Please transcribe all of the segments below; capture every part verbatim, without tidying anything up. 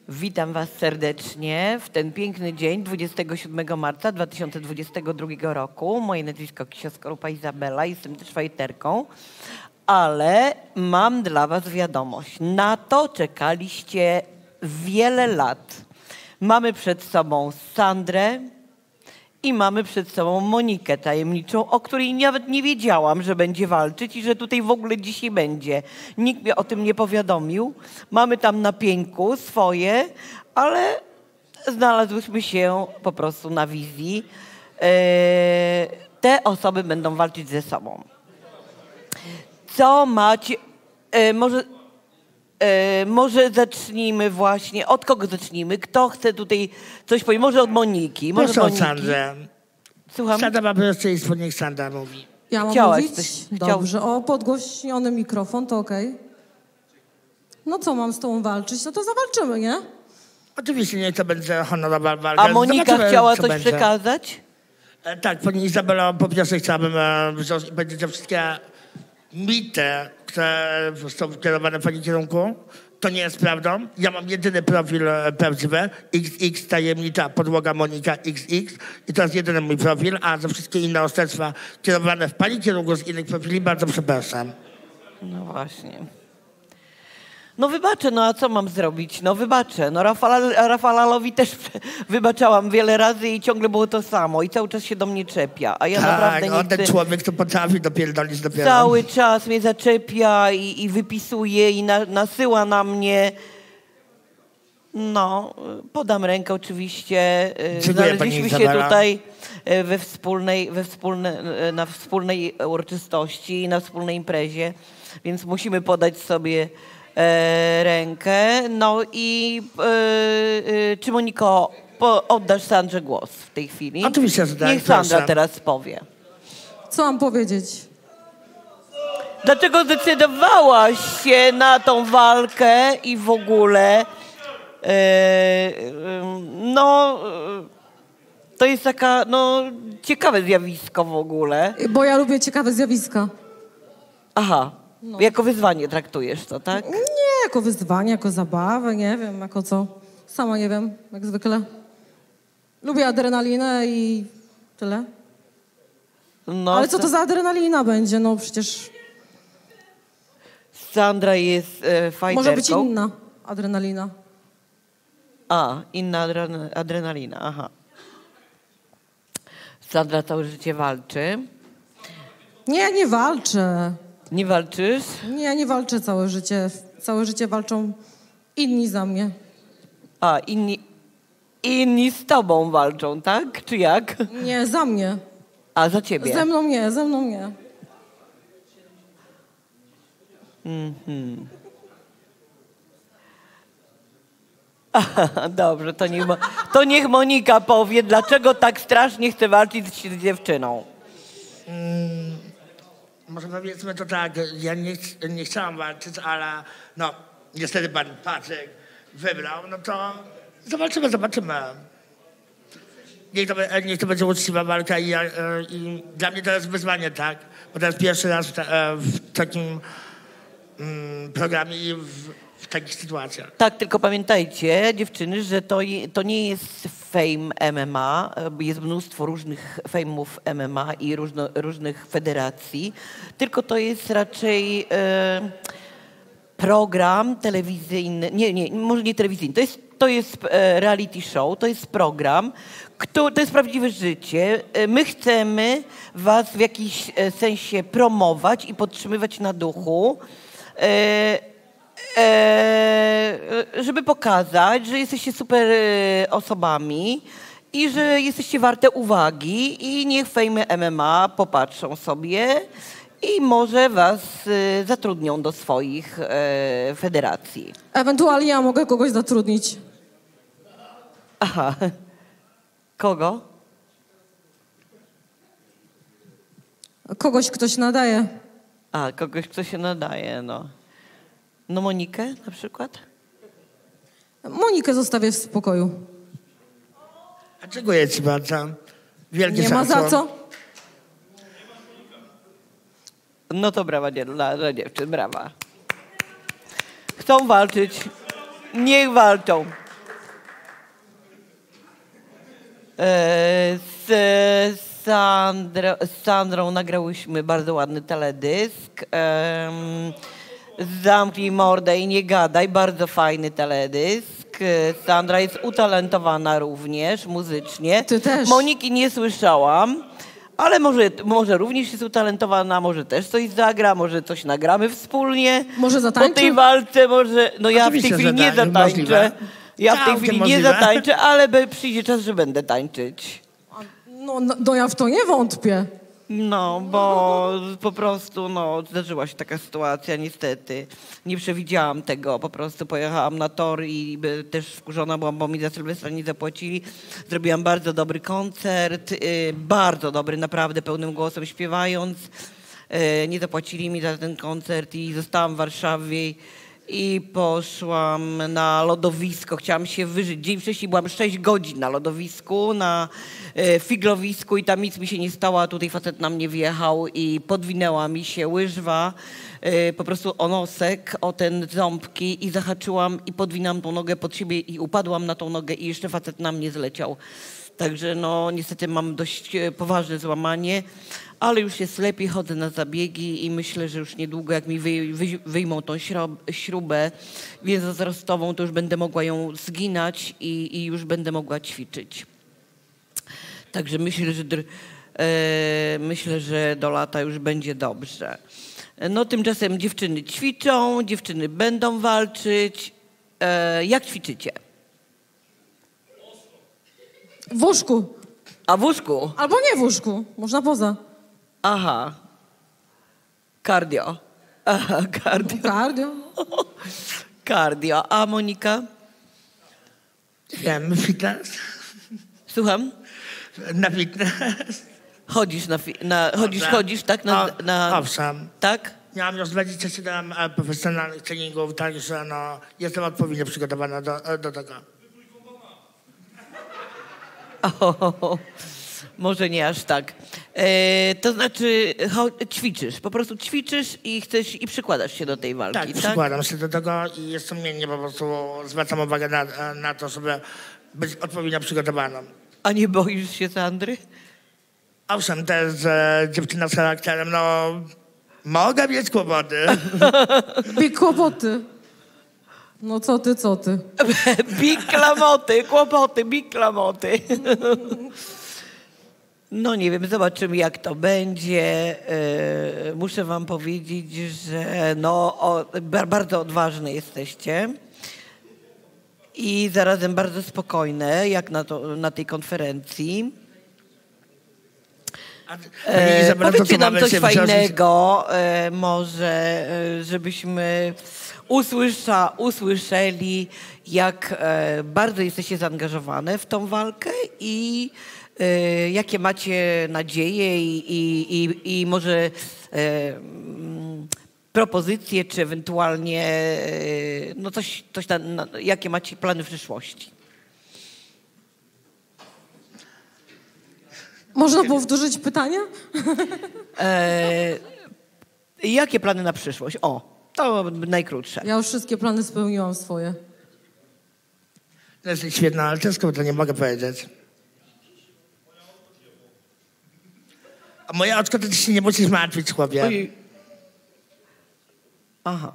Witam Was serdecznie w ten piękny dzień, dwudziestego siódmego marca dwa tysiące dwudziestego drugiego roku. Moje nazwisko Kisia Skorupa Izabela, jestem też fajterką, ale mam dla Was wiadomość. Na to czekaliście wiele lat. Mamy przed sobą Sandrę i mamy przed sobą Monikę tajemniczą, o której nawet nie wiedziałam, że będzie walczyć i że tutaj w ogóle dzisiaj będzie. Nikt mnie o tym nie powiadomił. Mamy tam na pieńku swoje, ale znalazłyśmy się po prostu na wizji. Eee, te osoby będą walczyć ze sobą. Co macie... Eee, może... E, może zacznijmy właśnie, od kogo zacznijmy? Kto chce tutaj coś powiedzieć? Może od Moniki. Może Proszę od od Moniki. Sandrę. Słucham? Sandra ma pierwszeństwo, niech Sandra mówi. Ja mam Chciałaś mówić? coś- Dobrze. O, podgłośniony mikrofon, to okej. No co, mam z tobą walczyć? No to zawalczymy, nie? Oczywiście nie to będzie honorowa walka. A Monika Zobaczymy, chciała co coś będzie. przekazać? E, tak, pani Izabelo, po pierwsze chciałabym e, wziąć i będzie te wszystkie mity, które są kierowane w pani kierunku. To nie jest prawdą. Ja mam jedyny profil e, prawdziwy. X X tajemnicza podłoga Monika X X. I to jest jedyny mój profil, a za wszystkie inne oszczerstwa kierowane w pani kierunku z innych profili bardzo przepraszam. No właśnie. No wybaczę, no a co mam zrobić? No wybaczę. No Rafala, Rafalalowi też wybaczałam wiele razy i ciągle było to samo. I cały czas się do mnie czepia. A ja Tak, naprawdę nie on ten chcę... człowiek to potrafi dopierdolić dopiero. Cały czas mnie zaczepia i, i wypisuje i na, nasyła na mnie. No, podam rękę oczywiście. Dziękuję, pani Znaleźliśmy się Izabela. tutaj we wspólnej, we wspólne, na wspólnej uroczystości, na wspólnej imprezie, więc musimy podać sobie e, rękę. No i e, e, czy Moniko, po, oddasz Sandrze głos w tej chwili? Oczywiście, że tak, Niech Sandra proszę. teraz powie. Co mam powiedzieć? Dlaczego zdecydowałaś się na tą walkę i w ogóle? E, e, no, e, to jest taka, no, ciekawe zjawisko w ogóle. Bo ja lubię ciekawe zjawiska. Aha, jako wyzwanie traktujesz to, tak? Nie jako wyzwanie, jako zabawę, nie wiem, jako co. Sama nie wiem, jak zwykle. Lubię adrenalinę i tyle. No, Ale co to za adrenalina będzie? No przecież Sandra jest e, fajterką. może być inna adrenalina. A, inna adren- adrenalina, aha. Sandra całe życie walczy. Nie, nie walczę. Nie walczysz? Nie, nie walczę całe życie. Całe życie walczą inni za mnie. A, inni, inni z tobą walczą, tak? Czy jak? Nie, za mnie. A, za ciebie. Ze mną nie, ze mną nie. Mhm. Aha, dobrze, to niech, Mo- to niech Monika powie, dlaczego tak strasznie chce walczyć z dziewczyną. Może powiedzmy to tak, ja nie, ch- nie chciałam walczyć, ale no niestety pan Patryk wybrał, no to zobaczymy, zobaczymy. Niech to, be- niech to będzie uczciwa walka i, ja, e, i dla mnie to jest wyzwanie, tak? Bo to jest pierwszy raz w, ta, e, w takim mm, programie i w, w takich sytuacjach. Tak, tylko pamiętajcie, dziewczyny, że to, je, to nie jest fame M M A. Jest mnóstwo różnych fejmów M M A i różno, różnych federacji. Tylko to jest raczej e, program telewizyjny. Nie, nie, może nie telewizyjny. To jest, to jest e, reality show, to jest program, kto, to jest prawdziwe życie. E, My chcemy was w jakiś e, sensie promować i podtrzymywać na duchu. E, E, żeby pokazać, że jesteście super e, osobami i że jesteście warte uwagi i niech fejmy M M A popatrzą sobie i może was e, zatrudnią do swoich e, federacji. Ewentualnie ja mogę kogoś zatrudnić. Aha. Kogo? Kogoś ktoś nadaje. A, kogoś, kto się nadaje, no. No Monikę na przykład? Monikę zostawię w spokoju. A dziękuję ci bardzo. Wielkie Nie ma za szacun. co. No to brawa nie, dla, dla dziewczyn, brawa. Chcą walczyć. Niech walczą. E, z, Sandro, z Sandrą nagrałyśmy bardzo ładny teledysk. E, Zamknij mordę i nie gadaj, bardzo fajny teledysk. E, Sandra jest utalentowana również muzycznie. Ty też. Moniki nie słyszałam. Ale może, może również jest utalentowana, może też coś zagra, może coś nagramy wspólnie. Może Po zatańczy? tej walce może, no ja w tej Oczywiście, chwili że nie tak, zatańczę. możliwe. Ja w tej Całkiem chwili nie możliwe. zatańczę, ale be- przyjdzie czas, że będę tańczyć. No, no, no ja w to nie wątpię. No, bo po prostu, no, zdarzyła się taka sytuacja, niestety. Nie przewidziałam tego, po prostu pojechałam na tor i by, też wkurzona byłam, bo mi za Sylwestra nie zapłacili. Zrobiłam bardzo dobry koncert, y, bardzo dobry, naprawdę, pełnym głosem śpiewając. Y, nie zapłacili mi za ten koncert i zostałam w Warszawie i poszłam na lodowisko. Chciałam się wyżyć. Dzień wcześniej byłam sześć godzin na lodowisku, na e, figlowisku i tam nic mi się nie stało, a tutaj facet na mnie wjechał i podwinęła mi się łyżwa e, po prostu o nosek, o ten ząbki i zahaczyłam i podwinęłam tą nogę pod siebie i upadłam na tą nogę i jeszcze facet na mnie zleciał. Także no niestety mam dość e, poważne złamanie, ale już jest lepiej, chodzę na zabiegi i myślę, że już niedługo jak mi wyj, wyj, wyjmą tą śrub, śrubę więzowzrostową, to już będę mogła ją zginać i, i już będę mogła ćwiczyć. Także myślę, że, dr- e, myślę, że do lata już będzie dobrze. No tymczasem dziewczyny ćwiczą, dziewczyny będą walczyć. E, jak ćwiczycie? W łóżku. A w łóżku? Albo nie w łóżku. Można poza. Aha. Cardio. Aha, cardio. Cardio. Cardio. A Monika? Wiem, fitness. Słucham? Na fitness. Chodzisz na, fi- na chodzisz, Owszem. chodzisz, tak? Na, O, na, owszem. tak? Miałam już dwadzieścia siedem e, profesjonalnych treningów, także no, jestem odpowiednio przygotowana do, e, do tego. O, może nie aż tak. E, to znaczy cho- ćwiczysz, po prostu ćwiczysz i chcesz i przykładasz się do tej walki, Tak, tak? przykładam się do tego i jestem miennie po prostu zwracam uwagę na, na to, żeby być odpowiednio przygotowaną. A nie boisz się Sandry? Owszem, też e, dziewczyna z charakterem, no mogę mieć kłopoty. Big kłopoty. No co ty, co ty? Big klamoty, kłopoty, big klamoty. No nie wiem, zobaczymy jak to będzie. E, muszę wam powiedzieć, że no, o, ba- bardzo odważne jesteście i zarazem bardzo spokojne, jak na, to, na tej konferencji. A, pani E, Izabela, to, powiedzcie co nam mamy coś się wziąć- fajnego, e, może e, żebyśmy usłysza, usłyszeli, jak e, bardzo jesteście zaangażowane w tą walkę i e, jakie macie nadzieje i, i, i, i może e, mm, propozycje, czy ewentualnie e, no coś, coś na, na, jakie macie plany w przyszłości. Można powtórzyć pytanie? E, jakie plany na przyszłość? O, to najkrótsze. Ja już wszystkie plany spełniłam swoje. To jest świetna, ale ciężko to nie mogę powiedzieć. A moje oczko to ty się nie musisz martwić, chłopie. Oj. Aha.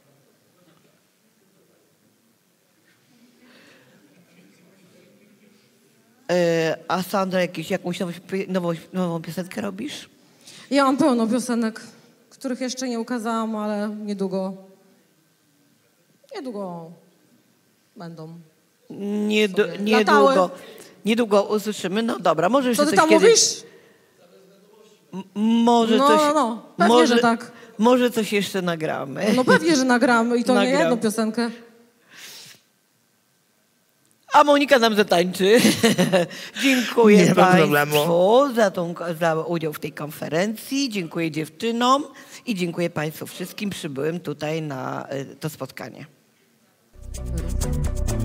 E, a Sandra, jakieś, jakąś nową, nową, nową piosenkę robisz? Ja mam pełno piosenek, których jeszcze nie ukazałam, ale niedługo, niedługo będą. Niedu, Sobie niedługo, latały. niedługo usłyszymy. No dobra, może jeszcze Co ty coś tam kiedyś... mówisz? M- Może No, coś... no, no. Pewnie, może, że tak. Może coś jeszcze nagramy. No pewnie, że nagramy i to nie Nagram. jedną piosenkę. A Monika nam zatańczy. Dziękuję Nie ma Państwu problemu. za, tą, za udział w tej konferencji. Dziękuję dziewczynom i dziękuję Państwu wszystkim przybyłym tutaj na y, to spotkanie. Super.